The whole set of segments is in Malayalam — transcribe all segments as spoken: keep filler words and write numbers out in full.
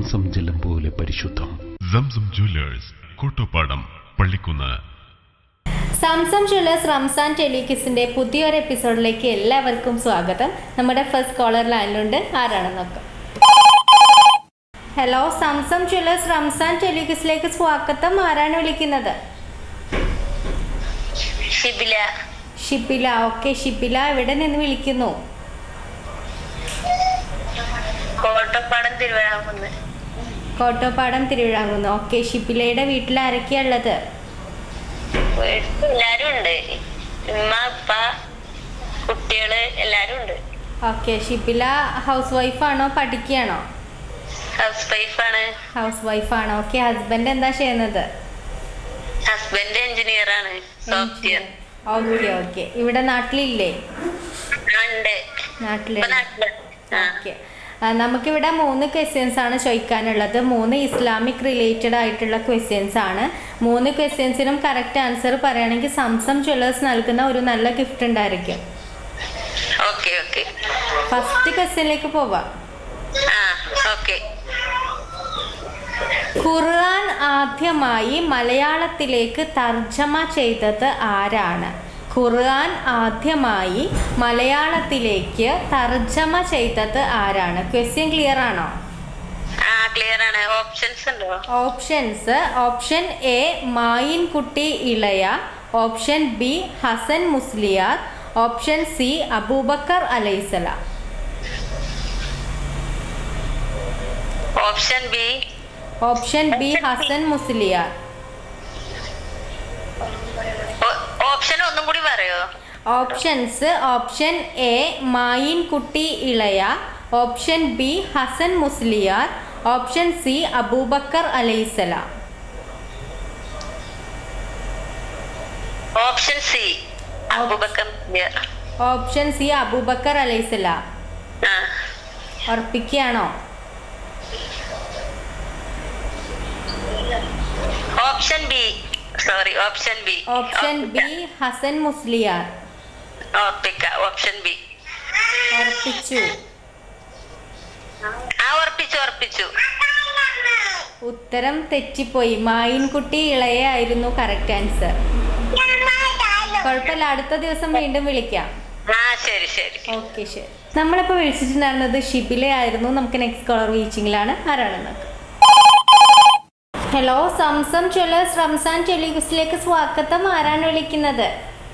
സംസം ജലം പോലെ പരിശുദ്ധം. സംസം ജ്വല്ലേഴ്സ്, കോട്ടോപ്പാടം, പള്ളിക്കുന്ന്. സംസം ജ്വല്ലേഴ്സ് റംസാൻ ടെലികിസിന്റെ പുതിയൊരു എപ്പിസോഡിലേക്ക് എല്ലാവർക്കും സ്വാഗതം. നമ്മുടെ ഫസ്റ്റ് കോളർ ലൈനിലുണ്ട്, ആരാണെന്ന് നോക്കാം. ഹലോ, സംസം ജ്വല്ലേഴ്സ് റംസാൻ ടെലികിസിലേക്ക് സ്വാഗതം. ആരാണ് വിളിക്കുന്നത്? ഷിബില. ഷിബില. ഓക്കെ ഷിബില, എവിടെ നിന്ന് വിളിക്കുന്നു? കോട്ടപ്പാടം തിരുവിഴാകുന്ന്. കോട്ടപ്പാടം തിരുവിഴാകുന്ന്. ഓക്കെ, ഷിബിലയുടെ വീട്ടിൽ ആരൊക്കെയാ ഉള്ളത്? എല്ലാരും ഉണ്ട്, ഉമ്മ ഉപ്പ കുട്ടികള് എല്ലാരും ഉണ്ട്. ഓക്കെ, ഷിബില ഹൗസ് വൈഫാണോ പഠിക്കുകയാണോ? ഹൗസ് വൈഫാണ്. ഹൗസ് വൈഫാണ്. ഓക്കെ, ഹസ്ബൻഡ് എന്താ ചെയ്യുന്നത്? ഹസ്ബൻഡ് എഞ്ചിനീയർ ആണ്, സോഫ്റ്റ്വെയർ. ഓക്കെ ഓക്കെ, ഇവിടെ നാട്ടിലില്ലേ? നാട്ടിലുണ്ട്. ഓക്കെ, നമുക്കിവിടെ മൂന്ന് ക്വസ്റ്റ്യൻസ് ആണ് ചോദിക്കാനുള്ളത്. മൂന്ന് ഇസ്ലാമിക് റിലേറ്റഡ് ആയിട്ടുള്ള ക്വസ്റ്റ്യൻസ് ആണ്. മൂന്ന് ക്വസ്റ്റ്യൻസിനും കറക്റ്റ് ആൻസർ പറയുകയാണെങ്കിൽ സംസം ജ്വല്ലേഴ്സ് നൽകുന്ന ഒരു നല്ല ഗിഫ്റ്റ് ഉണ്ടായിരിക്കും. ഫസ്റ്റ് ക്വസ്റ്റ്യനിലേക്ക് പോവാം. ഖുർആൻ ആദ്യമായി മലയാളത്തിലേക്ക് തർജ്ജമ ചെയ്തത് ആരാണ്? ഖുർആൻ ആദ്യമായി മലയാളത്തിലേക്ക് തർജ്ജമ ചെയ്തത് ആരാണ്? ക്വസ്റ്റ്യൻ ക്ലിയർ ആണോ? Options: option A Mayinkutty Elaya, option B Hasan Musliyar, option C Abubakar അലൈഹിസ്സലാം. Option B. Option B Hasan Musliyar. Option ഒന്നും കൂടി പറയോ? Options: option A Mayinkutty Elaya, option B Hasan Musliyar, option C Abubakar അലൈഹിസ്സലാം. Option C Abubakar. Option C Abubakar അലൈഹിസ്സലാം. ഉറപ്പിക്കുകയാണോ? Option B. Sorry, option B. Option B Hasan Musliyar. Option B. ഉറപ്പിച്ചു? ഉറപ്പിച്ചു ഉറപ്പിച്ചു ഉത്തരം തെറ്റിപ്പോയി. മായിൻകുട്ടി ഇളയ ആയിരുന്നു കറക്റ്റ് ആൻസർ. കുഴപ്പമില്ല, അടുത്ത ദിവസം വീണ്ടും വിളിക്കാം. ശരി ശരി. ഓക്കെ ശരി. നമ്മളിപ്പോൾ വിളിച്ചിട്ടുണ്ടായിരുന്നത് ഷിബില ആയിരുന്നു. നമുക്ക് നെക്സ്റ്റ് കോളർ റീച്ചിങ്ങിലാണ്. ആരാണെന്ന് നോക്കാം. ഹലോ, സംസം ജ്വല്ലേഴ്സ് റംസാൻ ടെലികിസിലേക്ക് സ്വാഗതം. ആരാണ് വിളിക്കുന്നത്?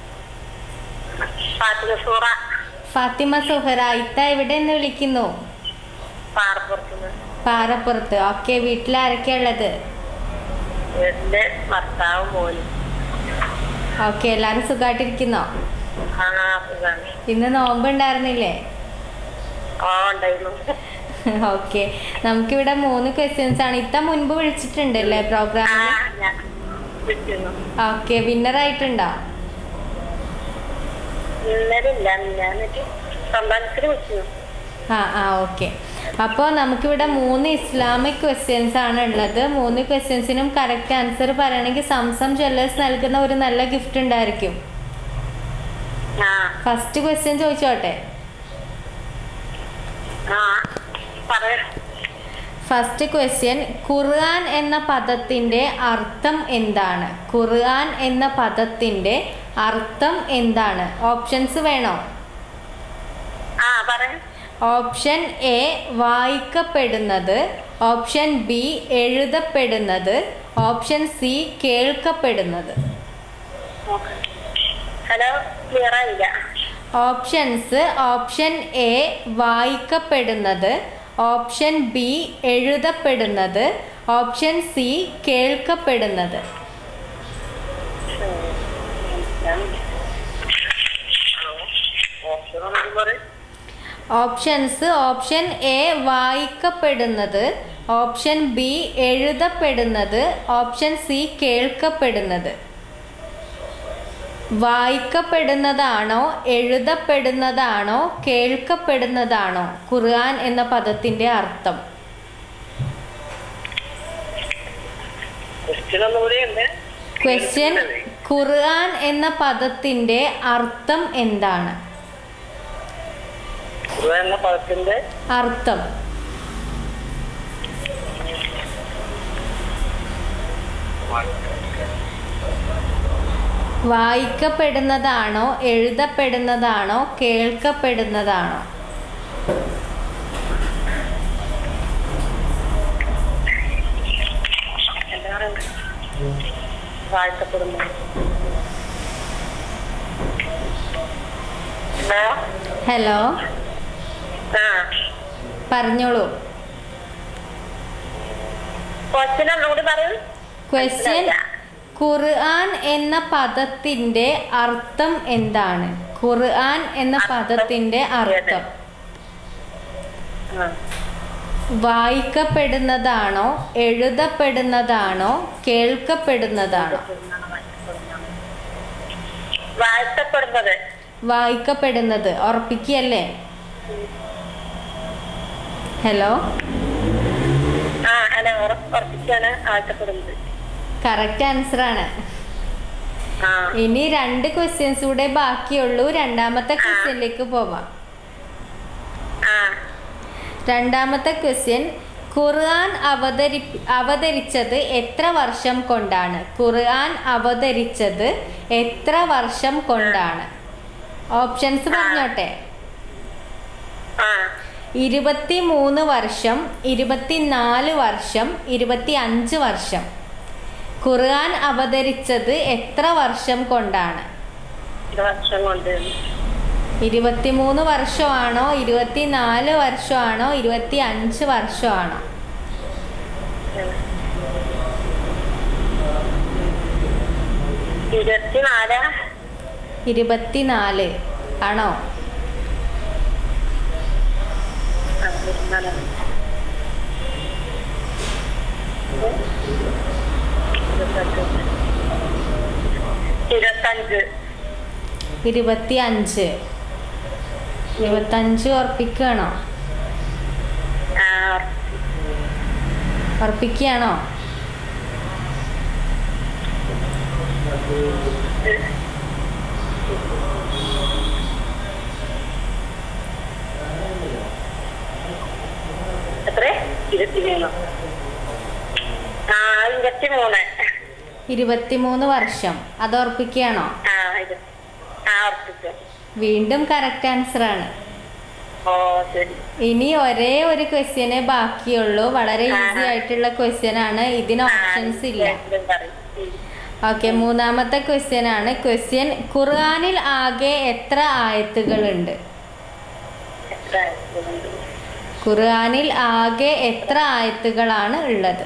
ഫാത്തിമ സുഹറ. ഇത്ത എവിടെ നിന്ന് വിളിക്കുന്നു? പാറപ്പുറത്ത്. ഓക്കെ, വീട്ടിൽ ആരൊക്കെയാ ഉള്ളത്? ഓക്കെ, എല്ലാരും സുഖമായിട്ടിരിക്കുന്നോ? ഇന്ന് നോമ്പ് ഉണ്ടായിരുന്നില്ലേ? ഓക്കെ, നമുക്കിവിടെ മൂന്ന് ക്വസ്റ്റ്യൻസ് ആണ്. ഇത്ത മുൻപ് വിളിച്ചിട്ടുണ്ടല്ലേ പ്രോഗ്രാമിൽ? ഓക്കെ, വിന്നർ ആയിട്ടുണ്ടോ? ആ ആ ഓക്കെ. അപ്പോൾ നമുക്കിവിടെ മൂന്ന് ഇസ്ലാമിക് ക്വസ്റ്റ്യൻസ് ആണ് ഉള്ളത്. മൂന്ന് ക്വസ്റ്റ്യൻസിനും കറക്റ്റ് ആൻസർ പറയണമെങ്കിൽ സംസം ജ്വല്ലേഴ്സ് നൽകുന്ന ഒരു നല്ല ഗിഫ്റ്റ് ഉണ്ടായിരിക്കും. ഫസ്റ്റ് ക്വസ്റ്റ്യൻ ചോദിച്ചോട്ടെ? ഫസ്റ്റ് ക്വസ്റ്റ്യൻ: ഖുർആൻ എന്ന പദത്തിന്റെ അർത്ഥം എന്താണ്? ഖുർആൻ എന്ന പദത്തിന്റെ അർത്ഥം എന്താണ്? ഓപ്ഷൻസ് വേണോ? ഓപ്ഷൻ എ വായിക്കപ്പെടുന്നത്, ഓപ്ഷൻ ബി എഴുതപ്പെടുന്നത്, ഓപ്ഷൻ സി കേൾക്കപ്പെടുന്നത്. ഓപ്ഷൻസ്: ഓപ്ഷൻ എ വായിക്കപ്പെടുന്നത്, ഓപ്ഷൻ ബി എഴുതപ്പെടുന്നത്, ഓപ്ഷൻ സി കേൾക്കപ്പെടുന്നത്. ഓപ്ഷൻസ്: ഓപ്ഷൻ എ വായിക്കപ്പെടുന്നത്, ഓപ്ഷൻ ബി എഴുതപ്പെടുന്നത്, ഓപ്ഷൻ സി കേൾക്കപ്പെടുന്നത്. വായിക്കപ്പെടുന്നതാണോ എഴുതപ്പെടുന്നതാണോ കേൾക്കപ്പെടുന്നതാണോ ഖുർആൻ എന്ന പദത്തിന്റെ അർത്ഥം? ക്വസ്റ്റ്യൻ: ഖുർആൻ എന്ന പദത്തിന്റെ അർത്ഥം എന്താണ്? പദത്തിന്റെ അർത്ഥം വായിക്കപ്പെടുന്നതാണോ എഴുതപ്പെടുന്നതാണോ കേൾക്കപ്പെടുന്നതാണോ? ഹലോ, പറഞ്ഞോളൂ. ക്വസ്റ്റ്യൻ: ഖുർആൻ എന്ന പദത്തിന്റെ അർത്ഥം എന്താണ്? ഖുർആൻ എന്ന പദത്തിന്റെ അർത്ഥം വായിക്കപ്പെടുന്നതാണോ എഴുതപ്പെടുന്നതാണോ കേൾക്കപ്പെടുന്നതാണോ? വായിക്കപ്പെടുന്നത്. വായിക്കപ്പെടുന്നത് ഉറപ്പിക്കല്ലേ? ഹലോ, കറക്റ്റ് ആൻസർ ആണ്. ഇനി രണ്ട് ക്വസ്റ്റ്യൻസ് കൂടെ ബാക്കിയുള്ളൂ. രണ്ടാമത്തെ ക്വസ്റ്റ്യനിലേക്ക് പോവാം. രണ്ടാമത്തെ ക്വസ്റ്റ്യൻ: ഖുർആൻ അവതരി അവതരിച്ചത് എത്ര വർഷം കൊണ്ടാണ്? ഖുർആൻ അവതരിച്ചത് എത്ര വർഷം കൊണ്ടാണ്? ഓപ്ഷൻസ് പറഞ്ഞോട്ടെ. ഇരുപത്തി മൂന്ന് വർഷം, ഇരുപത്തിനാല് വർഷം, ഇരുപത്തി അഞ്ച് വർഷം. ഖുർആൻ അവതരിച്ചത് എത്ര വർഷം കൊണ്ടാണ്? ഇരുപത്തിമൂന്ന് വർഷമാണോ, ഇരുപത്തിനാല് വർഷമാണോ, ഇരുപത്തി അഞ്ച് വർഷമാണോ? ഇരുപത്തിനാല് ആണോ? ഇരുപത്തി അഞ്ച്. ഇരുപത്തഞ്ച് ഉറപ്പിക്കുകയാണോ? ഉറപ്പിക്കുകയാണോ? ഇരുപത്തിമൂന്ന് വർഷം. അത് ഉറപ്പിക്കുകയാണോ? വീണ്ടും കറക്റ്റ് ആൻസർ ആണ്. ഇനി ഒരേ ഒരു ക്വസ്റ്റ്യനെ ബാക്കിയുള്ളൂ. വളരെ ഈസി ആയിട്ടുള്ള ക്വസ്റ്റ്യൻ ആണ്. ഇതിന് ഓപ്ഷൻസ് ഇല്ല. ഓക്കെ, മൂന്നാമത്തെ ക്വസ്റ്റ്യൻ ആണ്. ക്വസ്റ്റ്യൻ: ഖുർആനിൽ ആകെ എത്ര ആയത്തുകളുണ്ട്? ഖുർആനിൽ ആകെ എത്ര ആയത്തുകളാണ് ഉള്ളത്?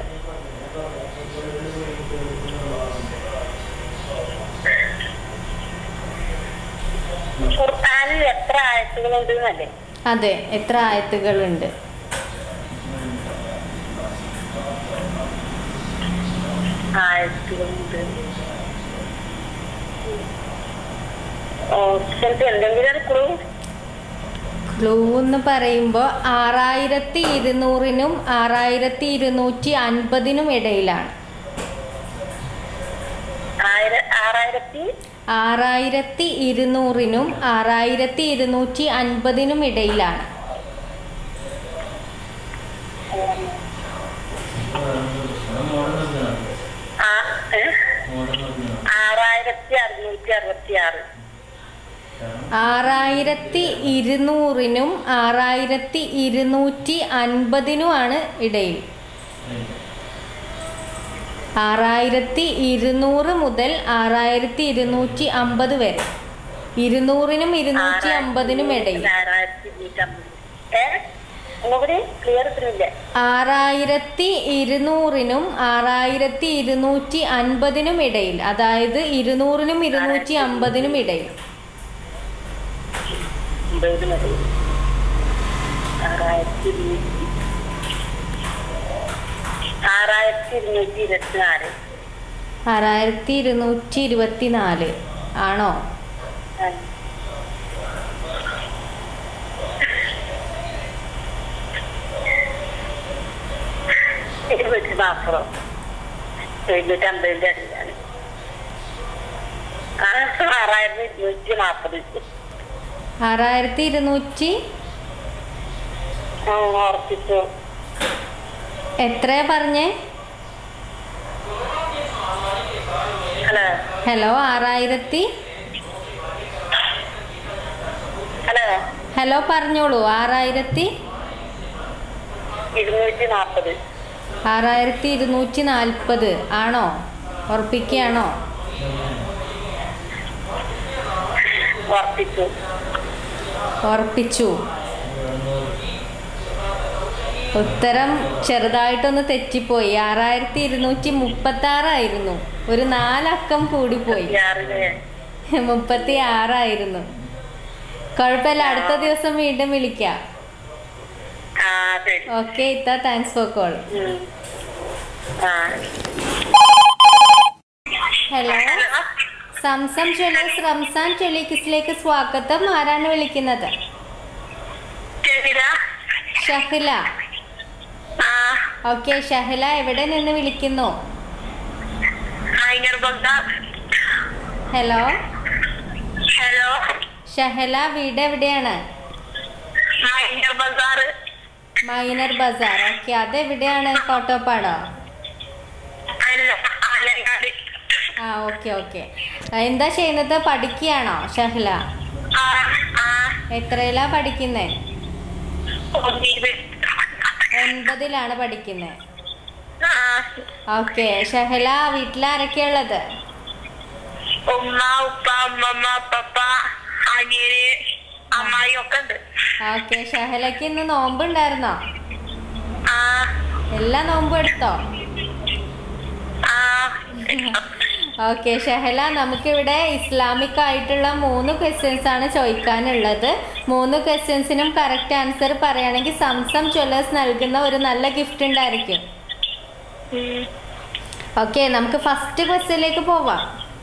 ഖുർആനിൽ എത്ര ആയത്തുകളുണ്ട്? അതെ, എത്ര ആയത്തുകളുണ്ട്? ആയത്തുകളുണ്ട്. ഓപ്ഷൻസ് എന്തെങ്കിലും ക്ലൂ? ക്ലൂ എന്ന് പറയുമ്പോൾ ആറായിരത്തി ഇരുന്നൂറിനും ആറായിരത്തി ഇരുന്നൂറ്റി അൻപതിനും ഇടയിലാണ്. ആറായിരത്തി ഇരുന്നൂറിനും ആറായിരത്തി ഇരുന്നൂറ്റി അൻപതിനും ഇടയിലാണ്. ആറായിരത്തി അറുന്നൂറ്റി അറുപത്തി ആറ്. ആറായിരത്തി ഇരുന്നൂറിനും ആറായിരത്തി ഇരുന്നൂറ്റി അൻപതിനുമാണ് ഇടയിൽ. ആറായിരത്തി ഇരുന്നൂറ് മുതൽ ആറായിരത്തി ഇരുന്നൂറ്റി അമ്പത് വരെ. ഇരുന്നൂറിനും ഇരുന്നൂറ്റി അമ്പതിനും ഇടയിൽ. ആറായിരത്തി ഇരുന്നൂറിനും ആറായിരത്തി ഇരുന്നൂറ്റി അൻപതിനും ഇടയിൽ. അതായത് ഇരുന്നൂറിനും ഇരുന്നൂറ്റി അമ്പതിനും ഇടയിൽ. ആറായിരത്തി ഇരുന്നൂറ്റി ഇരുപത്തിനാല്. ആറായിരത്തി ഇരുന്നൂറ്റി ഇരുപത്തിനാല് ആണോ? എഴുന്നൂറ്റി നാൽപ്പതോ എഴുന്നൂറ്റി അമ്പതിന്റെ അടിയിലാണ്. ആറായിരത്തി ഇരുന്നൂറ്റി നാൽപ്പത്. ആറായിരത്തി ഇരുന്നൂറ്റി ഉറപ്പിച്ചു. എത്രയാ പറഞ്ഞേ? ഹലോ ആറായിരത്തി ഹലോ ഹലോ പറഞ്ഞോളൂ. ആറായിരത്തി ഇരുന്നൂറ്റി നാൽപ്പത്. ആറായിരത്തി ഇരുന്നൂറ്റി നാൽപ്പത് ആണോ? ഉറപ്പിക്കുകയാണോ? ഉറപ്പിച്ചു. ഉറപ്പിച്ചു. ഉത്തരം ചെറുതായിട്ടൊന്ന് തെറ്റിപ്പോയി. ആറായിരത്തി ഇരുന്നൂറ്റി മുപ്പത്തി ആറായിരുന്നു. ഒരു നാലക്കം കൂടിപ്പോയി. മുപ്പത്തി ആറായിരുന്നു. കുഴപ്പമില്ല, അടുത്ത ദിവസം വീണ്ടും വിളിക്കാം. ഓക്കെ ഇത്ത, thanks for call. Hello, Zamzam jewellers Ramzan ടെലികിസിലേക്ക് സ്വാഗതം. ആരാണ് വിളിക്കുന്നത്? ഷഹില. ഓക്കെ ഷഹില, എവിടെ നിന്ന് വിളിക്കുന്നു? ഹലോ ഹലോ ഷഹല, വീട് എവിടെയാണ്? മൈനർ ബസാർ. ഓക്കെ, അതെവിടെയാണ്? കോട്ടോപ്പാടോ? ആ ഓക്കെ ഓക്കെ. എന്താ ചെയ്യുന്നത്? പഠിക്കുകയാണോ ഷഹല? എത്രയിലാ പഠിക്കുന്നേ? ഒൻപതിലാണ് പഠിക്കുന്നത്. ഓക്കെ ഷഹല, വീട്ടിലാരൊക്കെയുള്ളത്? ഉമ്മ, ഉപ്പ, അമ്മമ്മ, പപ്പ, അനിയന്, അമ്മായി ഒക്കെ ഉണ്ട്. ഓക്കെ ഷഹലക്ക് ഇന്ന് നോമ്പുണ്ടായിരുന്നോ? എല്ലാ നോമ്പും എടുത്തോ? ഓക്കെ ഷഹല, നമുക്കിവിടെ ഇസ്ലാമിക് ആയിട്ടുള്ള മൂന്ന് ക്വസ്റ്റ്യൻസ് ആണ് ചോദിക്കാനുള്ളത്. മൂന്ന് ക്വസ്റ്റ്യൻസിനും കറക്റ്റ് ആൻസർ പറയുകയാണെങ്കിൽ സംസം ജ്വല്ലേഴ്സ് നൽകുന്ന ഒരു നല്ല ഗിഫ്റ്റ് ഉണ്ടായിരിക്കും. ഓക്കെ, നമുക്ക് ഫസ്റ്റ് ക്വസ്റ്റ്യനിലേക്ക് പോവാം.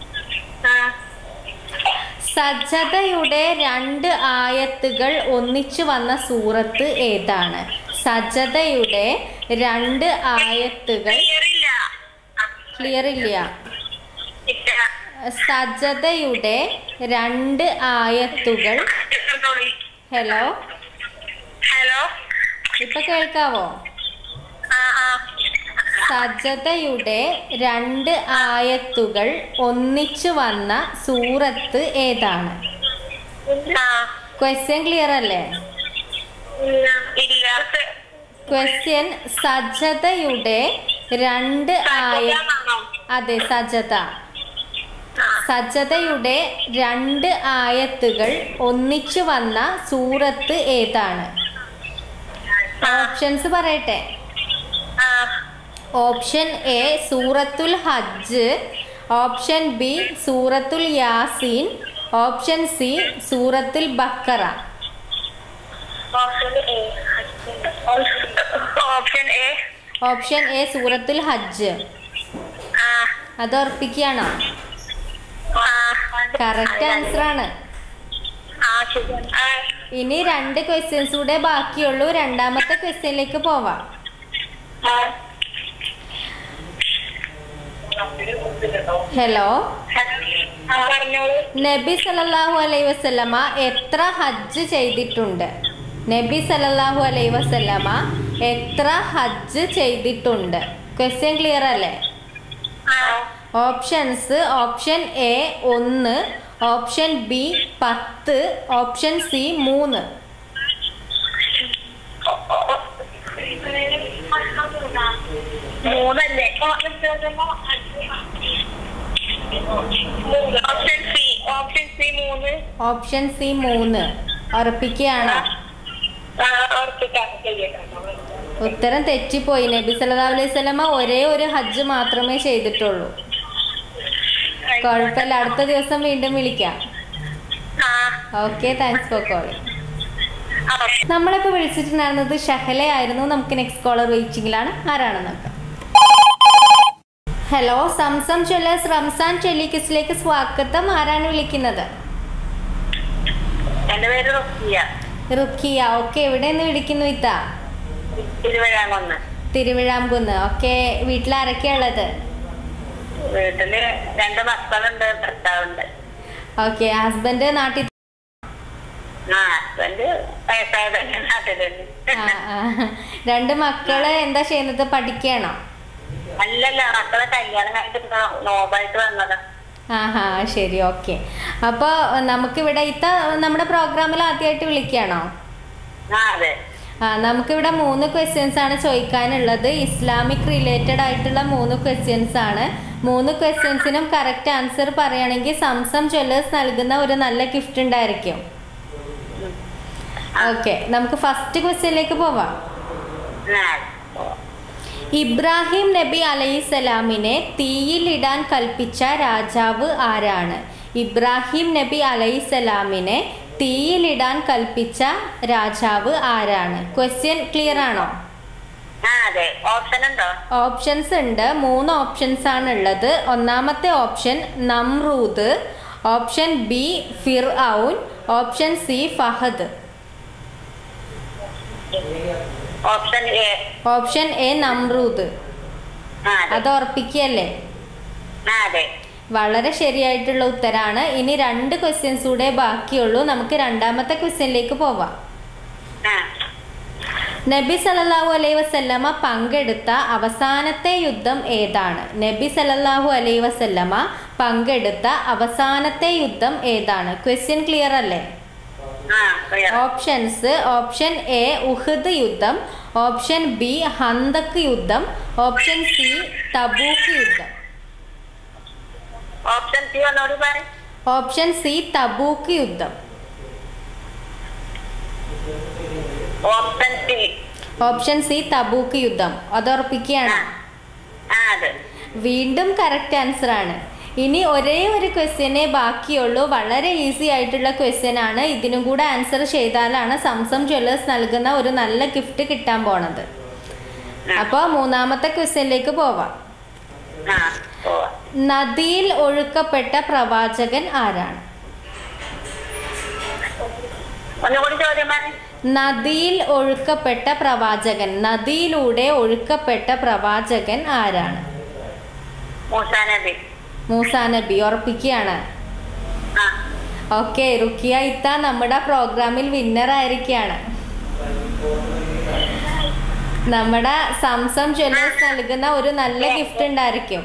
സജ്ജതയുടെ രണ്ട് ആയത്തുകൾ ഒന്നിച്ചു വന്ന സൂറത്ത് ഏതാണ്? സജ്ജതയുടെ രണ്ട് ആയത്തുകൾ. ക്ലിയർ ഇല്ല. സജ്ജതയുടെ രണ്ട് ആയത്തുകൾ. ഹലോ ഹലോ ഇപ്പൊ കേൾക്കാവോ? സജ്ജതയുടെ രണ്ട് ആയത്തുകൾ ഒന്നിച്ചു വന്ന സൂറത്ത് ഏതാണ്? ക്വസ്റ്റ്യൻ ക്ലിയർ അല്ലേ? ക്വസ്റ്റ്യൻ സജ്ജതയുടെ രണ്ട് ആയ അതെ സജ്ജത. സജ്ജതയുടെ രണ്ട് ആയത്തുകൾ ഒന്നിച്ചു വന്ന സൂറത്ത് ഏതാണ്? ഓപ്ഷൻസ് പറയട്ടെ. ഓപ്ഷൻ എ സൂറത്തുൽ ഹജ്ജ്, ഓപ്ഷൻ ബി സൂറത്തുൽ യാസീൻ, ഓപ്ഷൻ സി സൂറത്തുൽ ബക്കറ. ഓപ്ഷൻ എ സൂറത്തുൽ ഹജ്ജ്. അത് ഉറപ്പിക്കുകയാണോ? കറക്റ്റ് ആൻസർ ആണ്. ഇനി രണ്ട് ക്വസ്റ്റ്യൻസ് കൂടെ ബാക്കിയുള്ളൂ. രണ്ടാമത്തെ ക്വസ്റ്റ്യനിലേക്ക് പോവാം. ഹലോ, നബി സല്ലല്ലാഹു അലൈഹി വസല്ലമ എത്ര ഹജ്ജ് ചെയ്തിട്ടുണ്ട്? നബി സല്ലല്ലാഹു അലൈഹി വസല്ലമ എത്ര ഹജ്ജ് ചെയ്തിട്ടുണ്ട്? ക്വസ്റ്റ്യൻ ക്ലിയർ അല്ലേ? ഓപ്ഷൻസ്: ഓപ്ഷൻ എ ഒന്ന്, ഓപ്ഷൻ ബി പത്ത്, ഓപ്ഷൻ സി മൂന്ന്. മൂന്നല്ലേ? Option C. ഓപ്ഷൻ സി മൂന്ന്. ഓപ്ഷൻ സി മൂന്ന് ഉറപ്പിക്കുകയാണോ? ഉത്തരം തെറ്റിപ്പോയി. നബി സല്ലല്ലാഹു അലൈഹി വസല്ലമ ഒരേ ഒരു ഹജ്ജ് മാത്രമേ ചെയ്തിട്ടുള്ളൂ. കുഴപ്പമില്ല, അടുത്ത ദിവസം വീണ്ടും വിളിക്കാം. Okay, thanks for calling. നമ്മളിപ്പോൾ വിളിച്ചിട്ടുണ്ടായിരുന്നത് ഷഹലയായിരുന്നു. നമുക്ക് നെക്സ്റ്റ് കോളർ വെയിറ്റിംഗിലാണ്. ആരാണെന്ന് നോക്കാം. ഹലോ, സംസം ജ്വല്ലേഴ്സ് റംസാൻ ടെലികിസിലേക്ക് സ്വാഗതം. ആരാണ് വിളിക്കുന്നത്? എന്റെ പേര് റുക്കിയ. റുക്കിയ. ഓക്കെ, എവിടെ നിന്ന് വിളിക്കുന്നു? ഇത്ത തിരുവിഴാംകുന്ന്. തിരുവിഴാംകുന്ന്. ഓക്കെ, വീട്ടിൽ ആരൊക്കെയാ ഉള്ളത്? വീട്ടില് രണ്ട് മക്കളുണ്ട്, ഭർത്താവുണ്ട്. ഓക്കെ, ഹസ്ബൻഡ് നാട്ടിൽ? ആ, ഹസ്ബൻഡ് നാട്ടിലുണ്ട്. രണ്ട് മക്കള് എന്താ ചെയ്യുന്നത്? പഠിക്കണോ? അല്ലല്ല, മക്കളെ കല്യാണം കഴിഞ്ഞിട്ട് നോമ്പായിട്ട് വന്നതാ. ആ ഹാ ശരി, ഓക്കെ. അപ്പോൾ നമുക്കിവിടെ ഇത്ത നമ്മുടെ പ്രോഗ്രാമിൽ ആദ്യമായിട്ട് വിളിക്കുകയാണോ? ആ അതെ. ആ നമുക്കിവിടെ മൂന്ന് ക്വസ്റ്റ്യൻസ് ആണ് ചോദിക്കാനുള്ളത്. ഇസ്ലാമിക് റിലേറ്റഡ് ആയിട്ടുള്ള മൂന്ന് ക്വസ്റ്റ്യൻസ് ആണ്. മൂന്ന് ക്വസ്റ്റ്യൻസിനും കറക്റ്റ് ആൻസർ പറയുകയാണെങ്കിൽ സംസം ജ്വല്ലേഴ്സ് നൽകുന്ന ഒരു നല്ല ഗിഫ്റ്റ് ഉണ്ടായിരിക്കും. ഓക്കെ, നമുക്ക് ഫസ്റ്റ് ക്വസ്റ്റ്യനിലേക്ക് പോവാം. ഇബ്രാഹിം നബി അലൈഹിസ്സലാമിനെ തീയിലിടാൻ കൽപ്പിച്ച രാജാവ് ആരാണ്? ഇബ്രാഹിം നബി അലൈഹിസ്സലാമിനെ തീയിലിടാൻ കൽപ്പിച്ച രാജാവ് ആരാണ്? ക്വസ്റ്റ്യൻ ക്ലിയർ ആണോ? ഓപ്ഷൻസ് ഉണ്ട്. മൂന്ന് ഓപ്ഷൻസ് ആണ് ഉള്ളത്. ഒന്നാമത്തെ ഓപ്ഷൻ നമ്രൂദ്, ഓപ്ഷൻ ബി ഫിർഔൻ, option C Fahad. Option A Nimrod. അത് ഉറപ്പിക്കല്ലേ? വളരെ ശരിയായിട്ടുള്ള ഉത്തരാണ്. ഇനി രണ്ട് ക്വസ്റ്റ്യൻസ് കൂടെ ബാക്കിയുള്ളൂ. നമുക്ക് രണ്ടാമത്തെ ക്വസ്റ്റ്യനിലേക്ക് പോവാം. നബി സല്ലല്ലാഹു അലൈഹി വസല്ലമ പങ്കെടുത്ത അവസാനത്തെ യുദ്ധം ഏതാണ്? നബി സല്ലല്ലാഹു അലൈഹി വസല്ലമ പങ്കെടുത്ത അവസാനത്തെ യുദ്ധം ഏതാണ്? ക്വസ്റ്റ്യൻ ക്ലിയർ അല്ലേ? ഓപ്ഷൻസ്: ഓപ്ഷൻ എ ഉഹദ് യുദ്ധം, ഓപ്ഷൻ ബി ഹന്തക് യുദ്ധം, ഓപ്ഷൻ സി തബൂക്ക് യുദ്ധം. ഓപ്ഷൻ സി തബൂക്ക് യുദ്ധം. ഓപ്ഷൻ സി തബൂക്ക് യുദ്ധം. അത് ഉറപ്പിക്കുകയാണ്? വീണ്ടും കറക്റ്റ് ആൻസർ ആണ്. ഇനി ഒരേ ഒരു ക്വസ്റ്റ്യനെ ബാക്കിയുള്ളൂ. വളരെ ഈസി ആയിട്ടുള്ള ക്വസ്റ്റ്യൻ ആണ്. ഇതിനും കൂടെ ആൻസർ ചെയ്താലാണ് സംസം ജ്വല്ലേഴ്സ് നൽകുന്ന ഒരു നല്ല ഗിഫ്റ്റ് കിട്ടാൻ പോണത്. അപ്പോൾ മൂന്നാമത്തെ ക്വസ്റ്റ്യനിലേക്ക് പോവാം. നദിയിൽ ഒഴുക്കപ്പെട്ട പ്രവാചകൻ ആരാണ്? നദിയിൽ ഒഴുക്കപ്പെട്ട പ്രവാചകൻ, നദിയിലൂടെ ഒഴുക്കപ്പെട്ട പ്രവാചകൻ ആരാണ്? മൂസാ നബി. ഉറപ്പിക്കുകയാണ്? ഓക്കെ, റുക്കിയ ഇത്ത നമ്മുടെ പ്രോഗ്രാമിൽ വിന്നർ ആയിരിക്കുകയാണ്. നമ്മുടെ സംസം ജ്വല്ലേഴ്സ് നൽകുന്ന ഒരു നല്ല ഗിഫ്റ്റ് ഉണ്ടായിരിക്കും.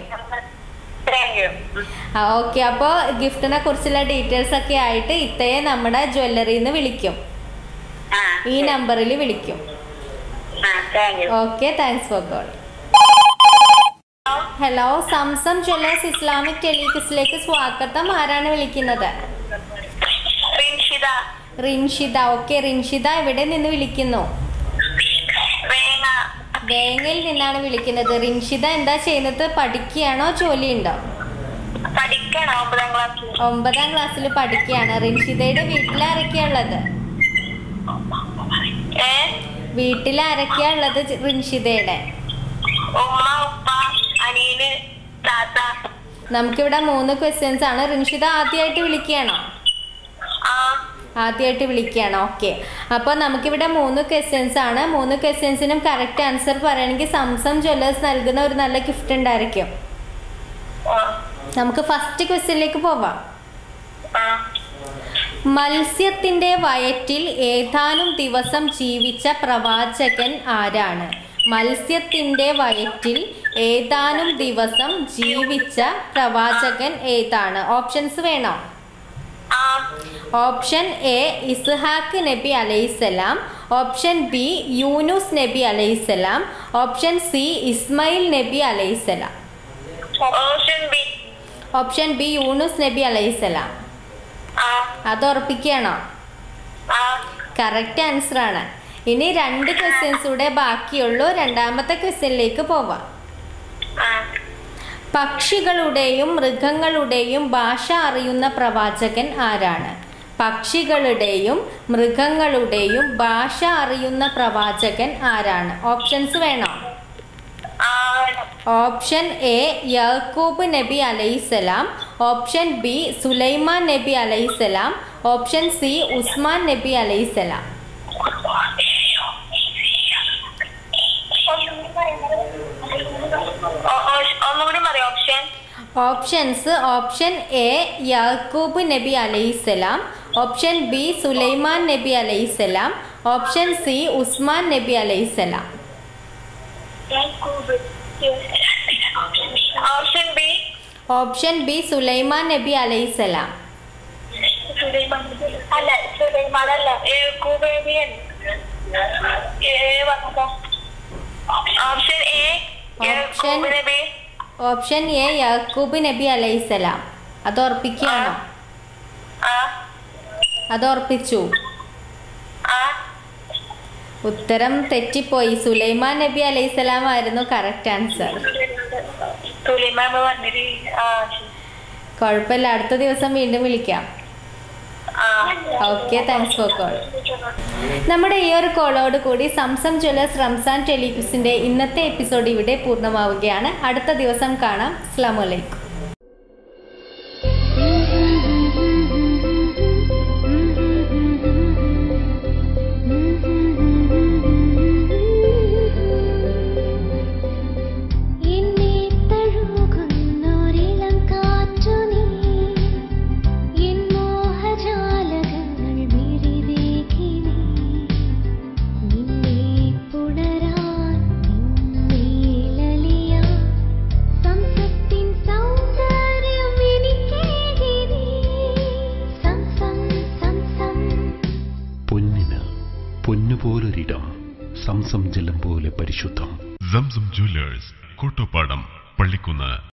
ഓക്കെ, അപ്പോൾ ഗിഫ്റ്റിനെ കുറിച്ചുള്ള ഡീറ്റെയിൽസ് ഒക്കെ ആയിട്ട് ഇത്തയെ നമ്മുടെ ജ്വല്ലറിന്ന് വിളിക്കും. ഈ നമ്പറിൽ വിളിക്കും. Okay, thanks for call. Hello, Zamzam jewellers Islamic ടെലികിസിലേക്ക് സ്വാഗതം. ആരാണ് വിളിക്കുന്നത്? റിൻഷിത. ഓക്കെ റിൻഷിത, എവിടെ നിന്ന് വിളിക്കുന്നു? വേങ്ങയിൽ നിന്നാണ് വിളിക്കുന്നത്. റിൻഷിത എന്താ ചെയ്യുന്നത്? പഠിക്കുകയാണോ ജോലിയുണ്ടോ? ഒമ്പതാം ക്ലാസ്സിൽ പഠിക്കുകയാണ്. റിൻഷിതയുടെ വീട്ടിലാരൊക്കെയുള്ളത്? വീട്ടിലാരൊക്കെയുള്ളത് റിൻഷിതയുടെ? നമുക്കിവിടെ മൂന്ന് ക്വസ്റ്റ്യൻസ് ആണ്. റിൻഷിത ആദ്യമായിട്ട് വിളിക്കുകയാണോ? ആദ്യമായിട്ട് വിളിക്കുകയാണ്. ഓക്കെ, അപ്പോൾ നമുക്കിവിടെ മൂന്ന് ക്വസ്റ്റ്യൻസ് ആണ്. മൂന്ന് ക്വസ്റ്റ്യൻസിനും കറക്റ്റ് ആൻസർ പറയുകയാണെങ്കിൽ സംസം ജ്വല്ലേഴ്സ് നൽകുന്ന ഒരു നല്ല ഗിഫ്റ്റ് ഉണ്ടായിരിക്കും. നമുക്ക് ഫസ്റ്റ് ക്വസ്റ്റ്യനിലേക്ക് പോവാം. മത്സ്യത്തിന്റെ വയറ്റിൽ ഏതാനും ദിവസം ജീവിച്ച പ്രവാചകൻ ആരാണ്? മത്സ്യത്തിന്റെ വയറ്റിൽ ഏതാനും ദിവസം ജീവിച്ച പ്രവാചകൻ ഏതാണ്? ഓപ്ഷൻസ് വേണോ? ഓപ്ഷൻ എ ഇസ്ഹാഖ് നബി അലൈഹിസ്സലാം, ഓപ്ഷൻ ബി യൂനുസ് നബി അലൈഹിസ്സലാം, ഓപ്ഷൻ സി ഇസ്മായിൽ നബി അലൈഹിസ്സലാം. ഓപ്ഷൻ ബി യൂനുസ് നബി അലൈഹിസ്സലാം. അത് ഉറപ്പിക്കുകയാണോ? കറക്റ്റ് ആൻസർ ആണ്. ഇനി രണ്ട് ക്വസ്റ്റ്യൻസ് കൂടെ ബാക്കിയുള്ളൂ. രണ്ടാമത്തെ ക്വസ്റ്റ്യനിലേക്ക് പോവാം. പക്ഷികളുടെയും മൃഗങ്ങളുടെയും ഭാഷ അറിയുന്ന പ്രവാചകൻ ആരാണ്? പക്ഷികളുടെയും മൃഗങ്ങളുടെയും ഭാഷ അറിയുന്ന പ്രവാചകൻ ആരാണ്? ഓപ്ഷൻസ് വേണോ? ഓപ്ഷൻ എ യാക്കൂബ് നബി അലൈഹിസ്സലാം, ഓപ്ഷൻ ബി സുലൈമാൻ നബി അലൈഹിസ്സലാം, ഓപ്ഷൻ സി ഉസ്മാൻ നബി അലൈഹിസ്സലാം. ഓപ്ഷൻസ്: ഓപ്ഷൻ എ യാക്കൂബ് നബി അലൈഹിസ്സലാം, ഓപ്ഷൻ ബി സുലൈമാൻ നബി അലൈഹിസ്സലാം, ഓപ്ഷൻ സി ഉസ്മാൻ നബി അലൈഹിസ്സലാം. ഓപ്ഷൻ ബി സുലൈമാൻ നബി അലൈഹിസ്സലാം. അല്ല സുലൈമാനല്ല option A option option A Yaqub നബി അലൈഹിസ്സലാം. അത് ഉറപ്പിക്കുകയാണോ? അത് ഉറപ്പിച്ചു. ഉത്തരം തെറ്റിപ്പോയി. സുലൈമാൻ നബി അലൈഹിസ്സലാം ആയിരുന്നു കറക്റ്റ് ആൻസർ. കുഴപ്പമില്ല, അടുത്ത ദിവസം വീണ്ടും വിളിക്കാം. Okay, thanks for call. നമ്മുടെ ഈ ഒരു കോളോട് കൂടി സംസം ജ്വല്ലേഴ്സ് റംസാൻ ടെലിക്യൂസിന്റെ ഇന്നത്തെ എപ്പിസോഡ് ഇവിടെ പൂർണ്ണമാവുകയാണ്. അടുത്ത ദിവസം കാണാം. അസ്സലാമു അലൈക്കും. പൊന്നുപോലൊരിടം, സംസം ജലം പോലെ പരിശുദ്ധം. സംസം ജ്വല്ലേഴ്സ്, കോട്ടോപ്പാടം, പള്ളിക്കുന്ന്.